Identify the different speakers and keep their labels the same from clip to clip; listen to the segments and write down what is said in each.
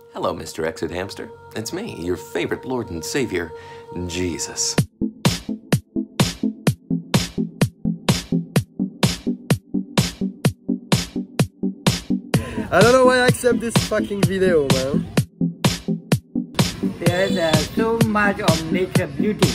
Speaker 1: Hello, Mr. Exithamster. It's me, your favorite Lord and Savior, Jesus.
Speaker 2: I don't know why I accept this fucking video, man.
Speaker 3: There's so much of nature beauty.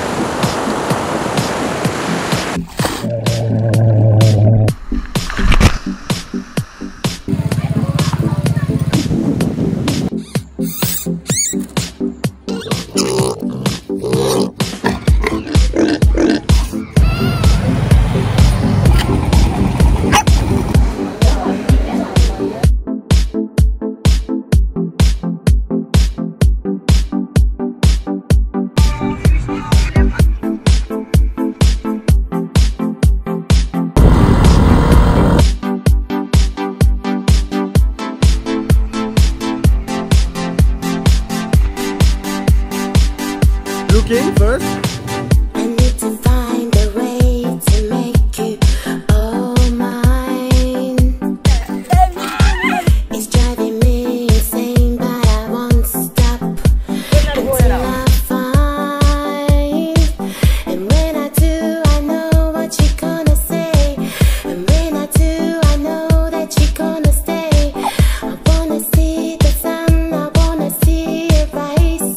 Speaker 2: Looking first.
Speaker 4: I need to find a way to make you all mine. It's driving me insane, but I won't stop until I find. And when I do, I know what you're gonna say. And when I do, I know that you're gonna stay. I wanna see the sun, I wanna see it rising.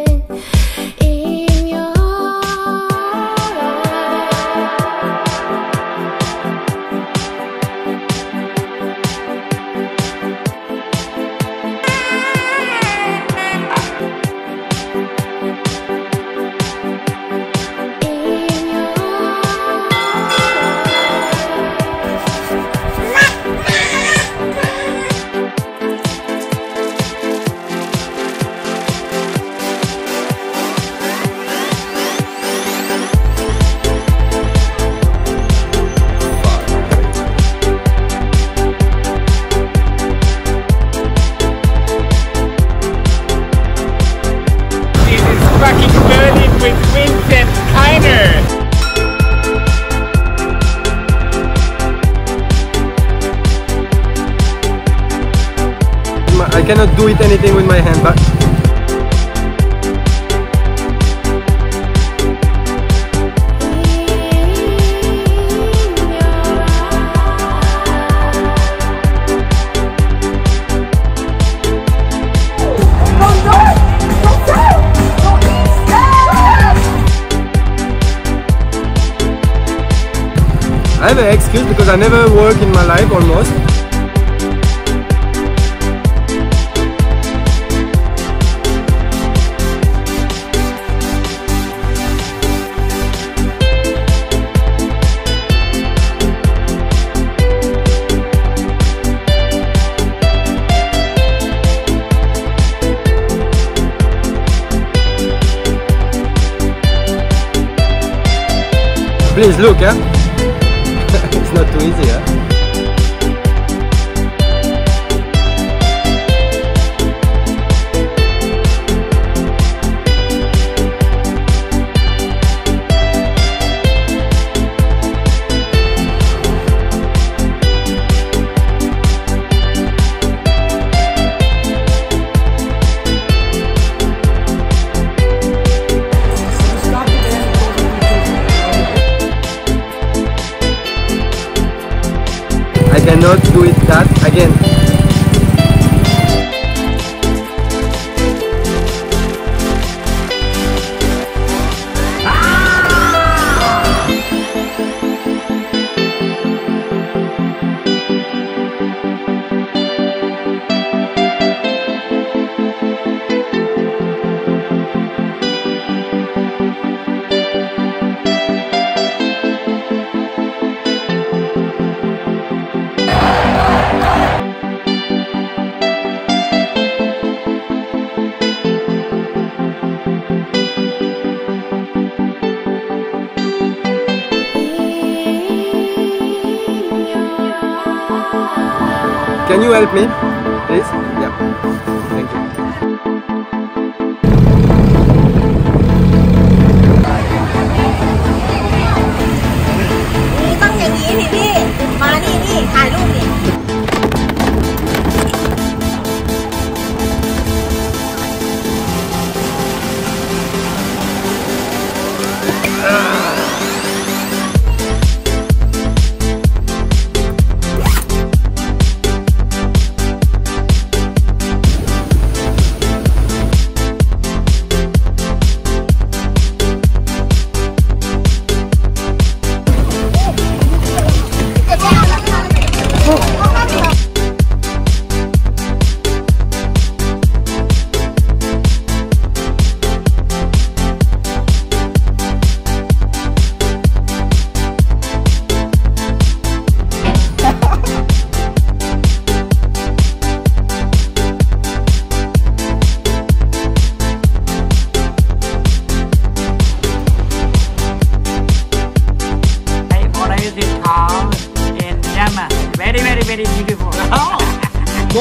Speaker 2: I cannot do it anything with my hand, but I have an excuse because I never work in my life almost. Please look, huh? It's not too easy, huh? I cannot do it that again. Can you help me, please? Yeah. Thank you.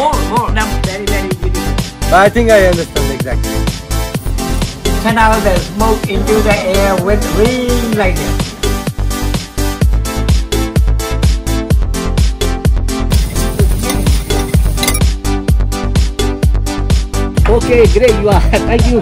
Speaker 3: more. Now, very, very beautiful.
Speaker 2: But I think I understand exactly.
Speaker 3: Send out the smoke into the air with ring like this.
Speaker 5: Okay, great, you are. Thank you.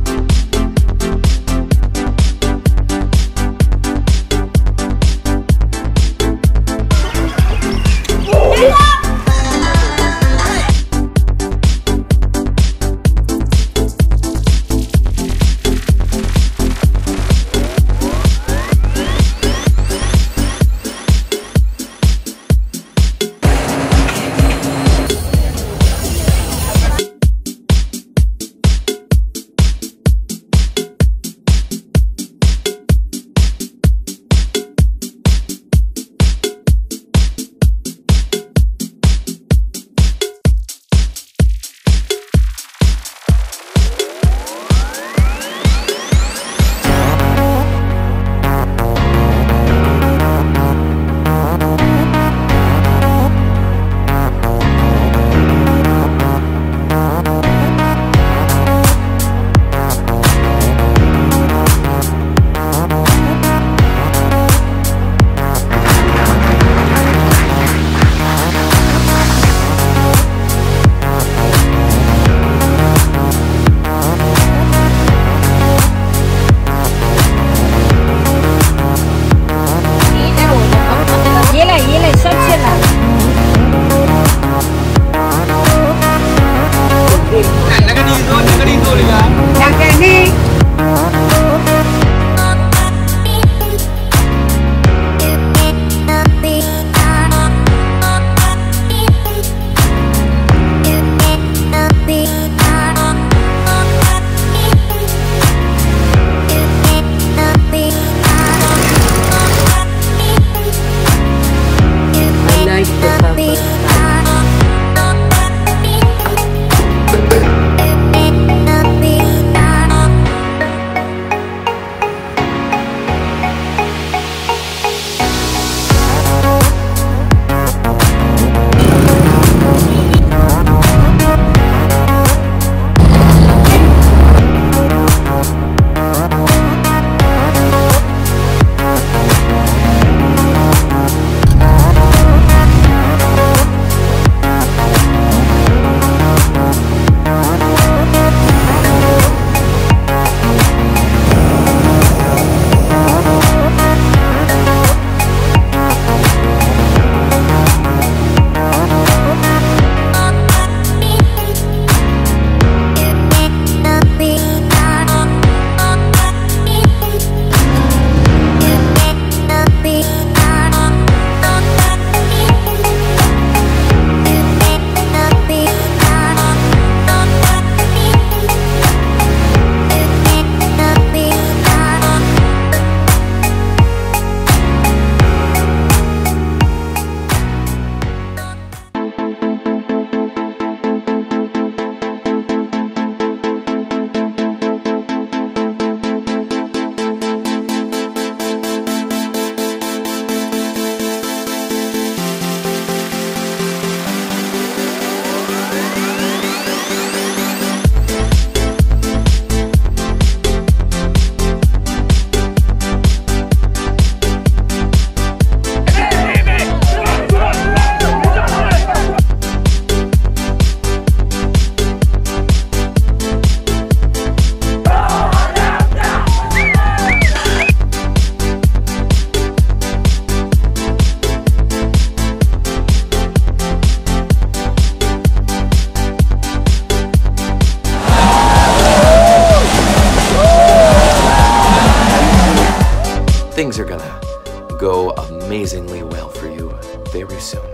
Speaker 1: Things are gonna go amazingly well for you very soon.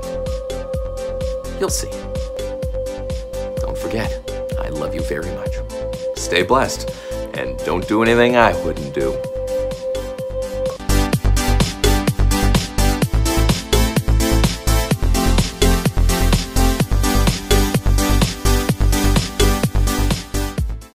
Speaker 1: You'll see. Don't forget, I love you very much. Stay blessed, and don't do anything I wouldn't do.